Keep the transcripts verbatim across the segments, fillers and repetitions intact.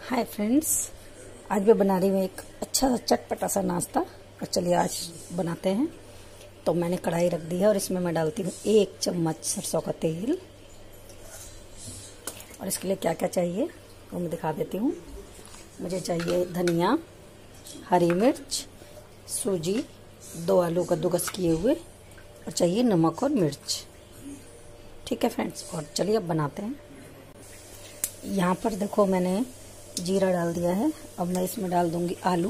Hi friends, आज मैं बना रही हूँ एक अच्छा सा चटपटा सा नाश्ता। और चलिए आज बनाते हैं। तो मैंने कढ़ाई रख दी है और इसमें मैं डालती हूँ एक चम्मच सरसों का तेल। और इसके लिए क्या क्या चाहिए वो मैं दिखा देती हूँ। मुझे चाहिए धनिया, हरी मिर्च, सूजी, दो आलू कद्दूकस किए हुए, और चाहिए नमक और मिर्च। ठीक है फ्रेंड्स, और चलिए अब बनाते हैं। यहाँ पर देखो मैंने जीरा डाल दिया है। अब मैं इसमें डाल दूंगी आलू,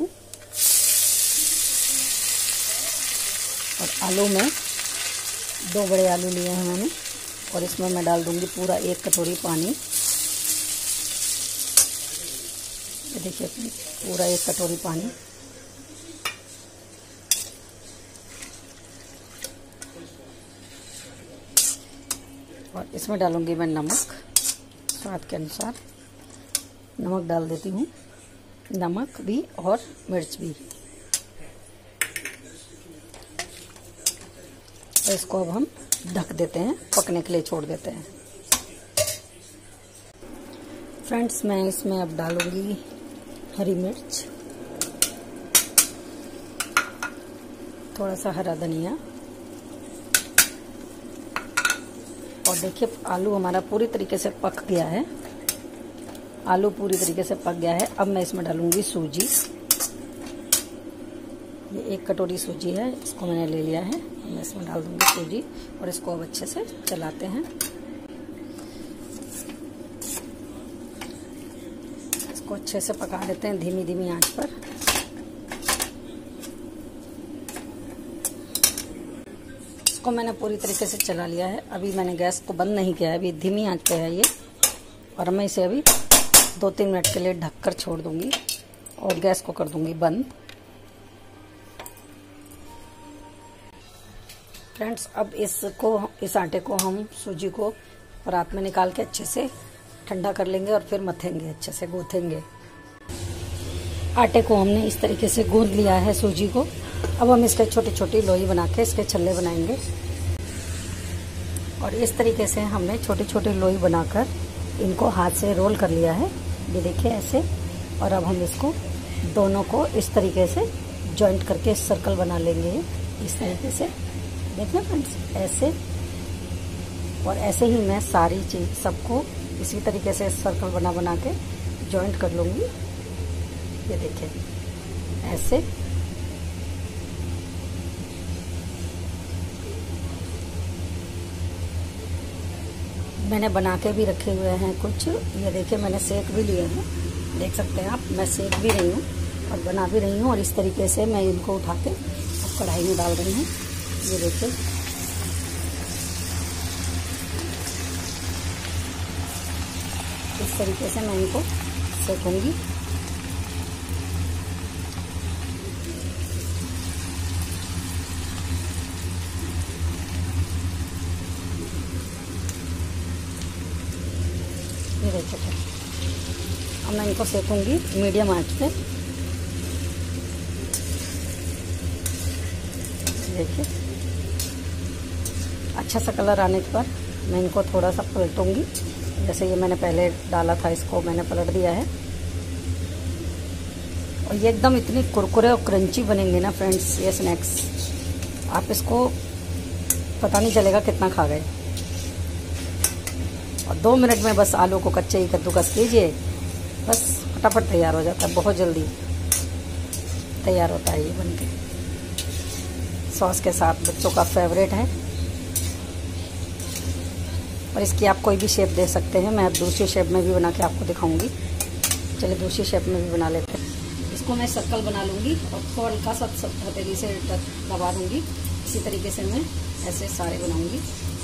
और आलू में दो बड़े आलू लिए हैं मैंने, और इसमें मैं डाल दूंगी पूरा एक कटोरी पानी। ये देखिए पूरा एक कटोरी पानी। और इसमें डालूंगी मैं नमक स्वाद के अनुसार। नमक डाल देती हूँ, नमक भी और मिर्च भी। और इसको अब हम ढक देते हैं, पकने के लिए छोड़ देते हैं। फ्रेंड्स, मैं इसमें अब डालूंगी हरी मिर्च, थोड़ा सा हरा धनिया। और देखिए आलू हमारा पूरी तरीके से पक गया है। आलू पूरी तरीके से पक गया है। अब मैं इसमें डालूंगी सूजी। ये एक कटोरी सूजी है, इसको मैंने ले लिया है। मैं इसमें डाल दूंगी सूजी, और इसको अब अच्छे से चलाते हैं। इसको अच्छे से पका देते हैं धीमी धीमी आंच पर। इसको मैंने पूरी तरीके से चला लिया है। अभी मैंने गैस को बंद नहीं किया है, अभी धीमी आंच पे है ये। और मैं इसे अभी दो तीन मिनट के लिए ढककर छोड़ दूंगी और गैस को कर दूंगी बंद। फ्रेंड्स, अब इसको इस आटे को हम सूजी को परात में निकाल के अच्छे से ठंडा कर लेंगे और फिर मथेंगे, अच्छे से गूंथेंगे। आटे को हमने इस तरीके से गूंथ लिया है सूजी को। अब हम इसके छोटी छोटी लोई बना के इसके छल्ले बनाएंगे। और इस तरीके से हमने छोटी छोटी लोई बनाकर इनको हाथ से रोल कर लिया है, ये देखिए ऐसे। और अब हम इसको दोनों को इस तरीके से जॉइंट करके सर्कल बना लेंगे, इस तरीके से। देखिए फ्रेंड्स, ऐसे। और ऐसे ही मैं सारी चीज सबको इसी तरीके से सर्कल बना बना के जॉइंट कर लूंगी। ये देखिए ऐसे। मैंने बना के भी रखे हुए हैं कुछ। ये देखिए मैंने सेक भी लिए हैं, देख सकते हैं आप। मैं सेक भी रही हूँ और बना भी रही हूँ। और इस तरीके से मैं इनको उठा के अब कढ़ाई में डाल रही हूँ। ये देखिए इस तरीके से मैं इनको सेकूंगी। ये देखिए अब मैं इनको सेकूंगी मीडियम आंच पे। देखिए अच्छा सा कलर आने पर मैं इनको थोड़ा सा पलटूंगी। जैसे ये मैंने पहले डाला था, इसको मैंने पलट दिया है। और ये एकदम इतनी कुरकुरे और क्रंची बनेंगे ना फ्रेंड्स ये स्नैक्स, आप इसको पता नहीं चलेगा कितना खा गए। और दो मिनट में बस आलू को कच्चे ही कद्दूकस कीजिए, बस फटाफट तैयार हो जाता है। बहुत जल्दी तैयार होता है ये बनके। सॉस के साथ बच्चों का फेवरेट है। और इसकी आप कोई भी शेप दे सकते हैं। मैं अब दूसरी शेप में भी बना के आपको दिखाऊंगी। चलिए दूसरी शेप में भी बना लेते हैं। इसको मैं सर्कल बना लूँगी और थोड़ा सा हथेली से दबा दूँगी। इसी तरीके से मैं ऐसे सारे बनाऊँगी।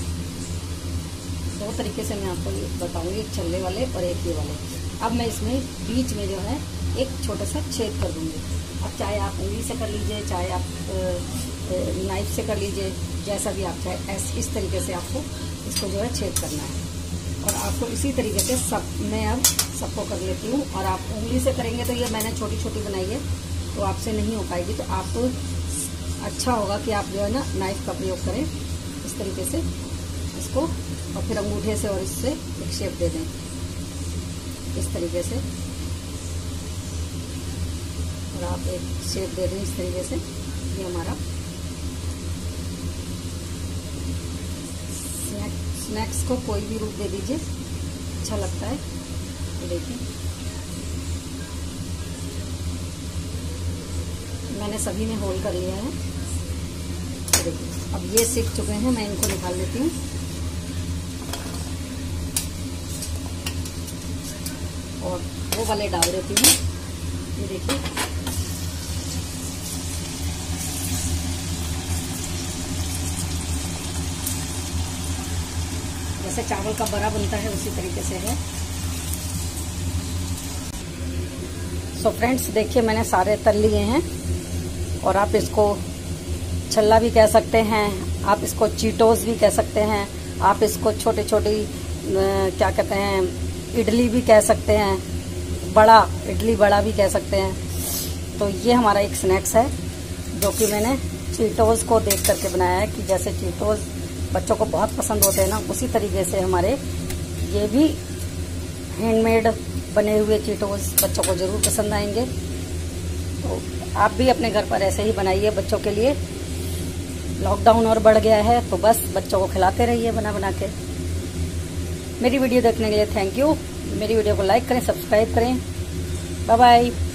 दो तरीके से मैं आपको बताऊँगी, एक छल्ले वाले और एक ये वाले। अब मैं इसमें बीच में जो है एक छोटा सा छेद कर दूँगी। अब चाहे आप उंगली से कर लीजिए, चाहे आप नाइफ से कर लीजिए, जैसा भी आप चाहे। ऐसे इस तरीके से आपको इसको जो है छेद करना है। और आपको इसी तरीके से सब मैं अब सबको कर लेती हूँ। और आप उंगली से करेंगे तो ये मैंने छोटी छोटी बनाई है, तो आपसे नहीं हो पाएगी। तो आप अच्छा होगा कि आप जो है ना नाइफ का प्रयोग करें इस तरीके से इसको, और फिर अंगूठे से और इससे एक शेप दे दें इस तरीके से। और आप एक शेप दे दें इस तरीके से। ये हमारा स्नैक स्नैक्स को कोई भी रूप दे दीजिए, अच्छा लगता है। ये देखिए मैंने सभी में होल कर लिया है। देखिए अब ये सीख चुके हैं, मैं इनको निकाल लेती हूँ। और वो वाले डाल देती हूँ। ये देखिए जैसे चावल का बड़ा बनता है उसी तरीके से है। सो फ्रेंड्स देखिए मैंने सारे तल लिए हैं। और आप इसको छल्ला भी कह सकते हैं, आप इसको चीटोस भी कह सकते हैं, आप इसको छोटी छोटी क्या कहते हैं इडली भी कह सकते हैं, बड़ा इडली बड़ा भी कह सकते हैं। तो ये हमारा एक स्नैक्स है जो कि मैंने चीटोस को देख करके बनाया है कि जैसे चीटोस बच्चों को बहुत पसंद होते हैं ना, उसी तरीके से हमारे ये भी हैंडमेड बने हुए चीटोस बच्चों को ज़रूर पसंद आएंगे। तो आप भी अपने घर पर ऐसे ही बनाइए बच्चों के लिए। लॉकडाउन और बढ़ गया है तो बस बच्चों को खिलाते रहिए बना बना के। मेरी वीडियो देखने के लिए थैंक यू। मेरी वीडियो को लाइक करें, सब्सक्राइब करें। Bye bye.